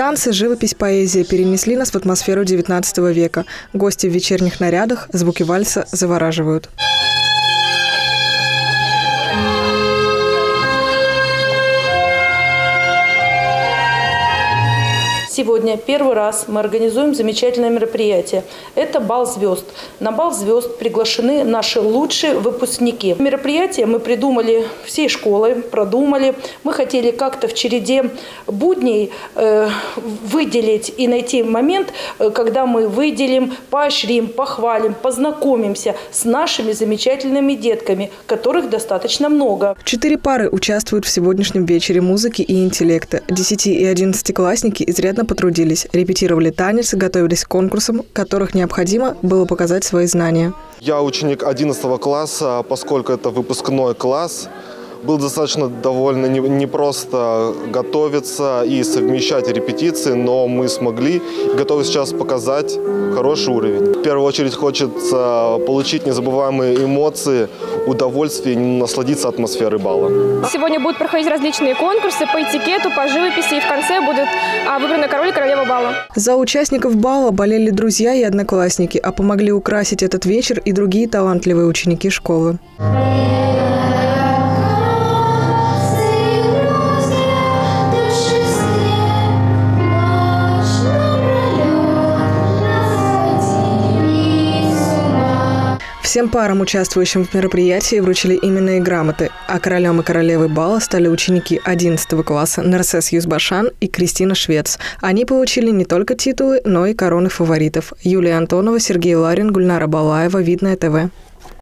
Танцы, живопись, поэзия перенесли нас в атмосферу XIX века. Гости в вечерних нарядах, звуки вальса завораживают. Сегодня первый раз мы организуем замечательное мероприятие. Это «Бал звезд». На «Бал звезд» приглашены наши лучшие выпускники. Мероприятие мы придумали всей школой, продумали. Мы хотели как-то в череде будней выделить и найти момент, когда мы выделим, поощрим, похвалим, познакомимся с нашими замечательными детками, которых достаточно много. 4 пары участвуют в сегодняшнем вечере музыки и интеллекта. 10- и 11-классники изрядно потрудились, репетировали танец и готовились к конкурсам, в которых необходимо было показать свои знания. Я ученик 11 класса, поскольку это выпускной класс. Было достаточно довольно непросто готовиться и совмещать репетиции, но мы смогли. Готовы сейчас показать хороший уровень. В первую очередь хочется получить незабываемые эмоции, удовольствие и насладиться атмосферой бала. Сегодня будут проходить различные конкурсы по этикету, по живописи, и в конце будут выбраны король и королева бала. За участников бала болели друзья и одноклассники, а помогли украсить этот вечер и другие талантливые ученики школы. Всем парам, участвующим в мероприятии, вручили именные грамоты, а королем и королевой бала стали ученики 11 класса Нарсес Юзбашан и Кристина Швец. Они получили не только титулы, но и короны фаворитов. Юлия Антонова, Сергей Ларин, Гульнара Балаева, Видное ТВ.